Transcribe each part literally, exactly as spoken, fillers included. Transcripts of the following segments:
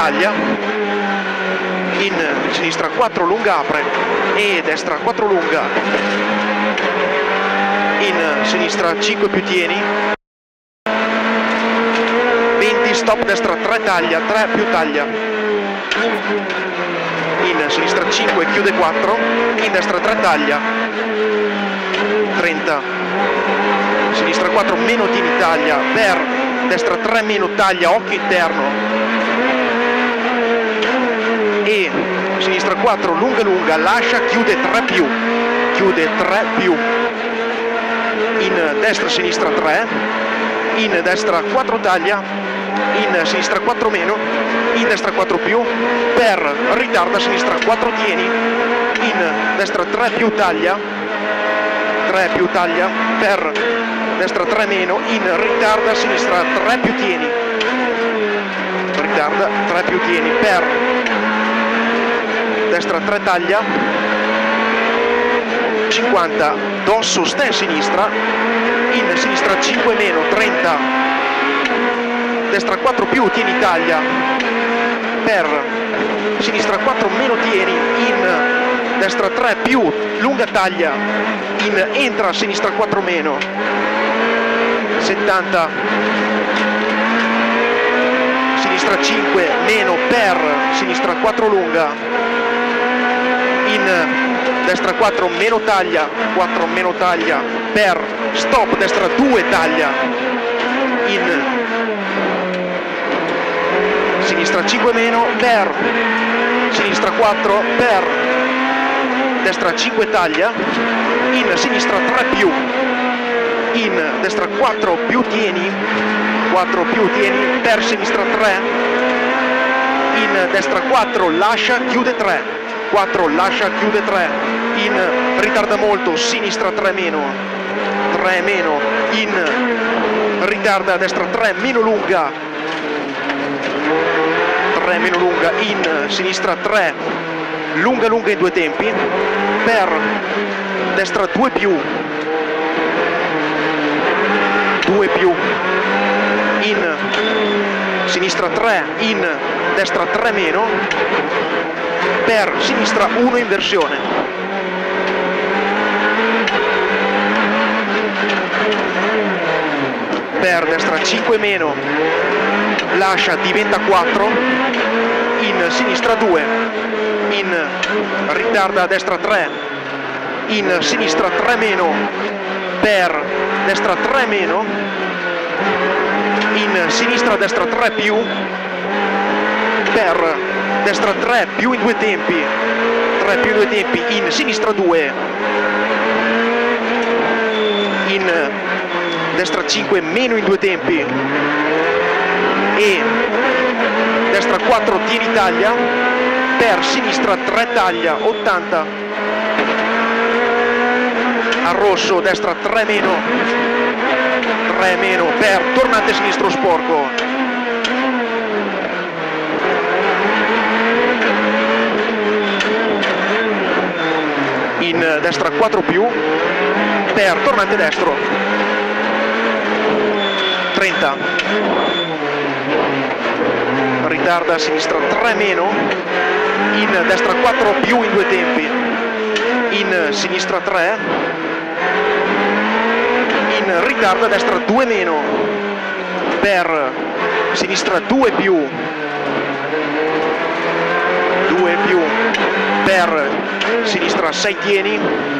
taglia, in sinistra quattro lunga apre e destra quattro lunga, in sinistra cinque più tieni, venti stop destra tre taglia, tre più taglia, in sinistra cinque chiude quattro, in destra tre taglia, trenta, sinistra quattro meno tieni taglia, per destra tre meno taglia, occhio interno, e sinistra quattro lunga lunga, lascia, chiude tre più, chiude tre più, in destra sinistra tre, in destra quattro taglia, in sinistra quattro meno, in destra quattro più, per ritarda sinistra quattro tieni, in destra tre più taglia, tre più taglia, per destra tre meno, in ritarda sinistra tre più tieni, ritarda tre più tieni, per destra tre taglia, cinquanta, dosso sten sinistra, in sinistra cinque meno, trenta, destra quattro più tieni taglia, per sinistra quattro meno tieni, in destra tre più lunga taglia, in entra sinistra quattro meno, settanta, sinistra cinque meno, per sinistra quattro lunga, in destra quattro meno taglia, quattro meno taglia, per stop destra due taglia, in sinistra cinque meno, per sinistra quattro, per destra cinque taglia, in sinistra tre più, in destra quattro più tieni, quattro più tieni, per sinistra tre, in destra quattro lascia, chiude tre, quattro lascia, chiude tre, in ritarda molto, sinistra tre meno, tre meno, in ritarda destra tre meno lunga, tre meno lunga, in sinistra tre lunga lunga in due tempi, per destra due più, due più, in sinistra tre, in destra tre meno, per sinistra uno inversione, per destra cinque meno, lascia, diventa quattro, in sinistra due, in ritarda destra tre, in sinistra tre meno, per destra tre meno, in sinistra destra tre più, per destra tre più in due tempi, tre più in due tempi, in sinistra due, in destra cinque meno in due tempi, e destra quattro tieni taglia, per sinistra tre taglia, ottanta, a rosso destra tre meno, tre meno, per tornante sinistro sporco, in destra quattro più, per tornante destro, trenta, ritarda a sinistra tre meno, in destra quattro più in due tempi, in sinistra tre, in ritarda a destra due meno, per sinistra due più, due più, per sinistra sei tieni,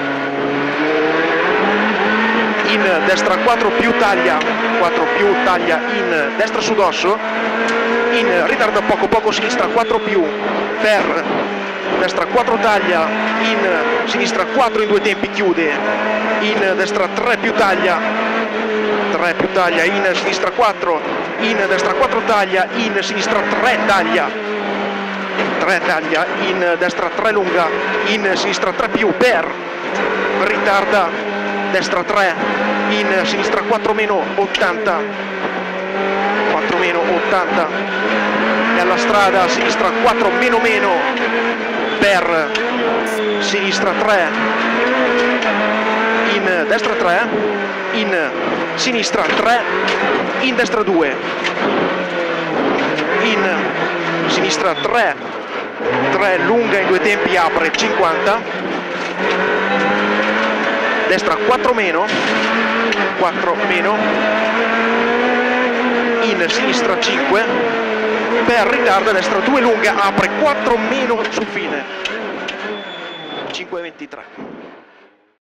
in destra quattro più taglia, quattro più taglia, in destra su dosso, in ritarda poco poco sinistra quattro più, per destra quattro taglia, in sinistra quattro in due tempi, chiude, in destra tre più taglia, tre più taglia, in sinistra quattro, in destra quattro taglia, in sinistra tre taglia, tre taglia, in destra tre lunga, in sinistra tre più, per ritarda destra tre, in sinistra quattro meno, ottanta, quattro meno, ottanta, e alla strada sinistra quattro meno meno, per sinistra tre, in destra tre, in sinistra tre, in destra due, in sinistra sinistra tre, tre lunga in due tempi, apre cinquanta, destra quattro meno, quattro meno, in sinistra cinque, per ritarda, destra due lunga, apre quattro meno sul fine, cinque ventitré.